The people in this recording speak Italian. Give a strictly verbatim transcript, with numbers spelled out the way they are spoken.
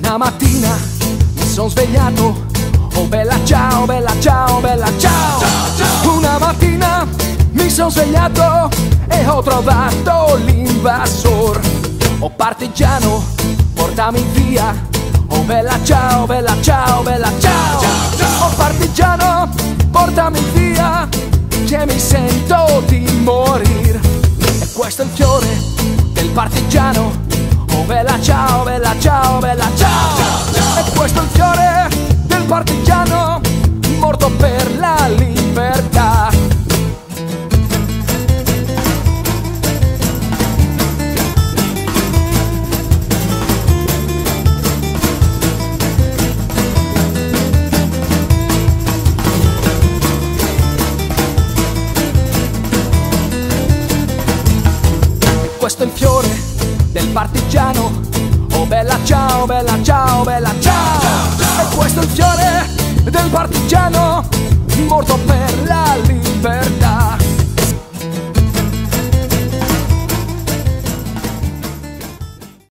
Una mattina mi son svegliato, oh bella ciao, bella ciao, bella ciao. Una mattina mi son svegliato e ho trovato l'invasor. Oh partigiano, portami via, oh bella ciao, bella ciao, bella ciao. Oh partigiano, portami via, che mi sento di morire. E questo è il fiore del partigiano, oh bella ciao, bella ciao, bella ciao. E questo è il fiore del partigiano, morto per la libertà. Questo è il fiore del partigiano, oh bella ciao, bella ciao, bella ciao. E questo è il fiore del partigiano, morto per la libertà.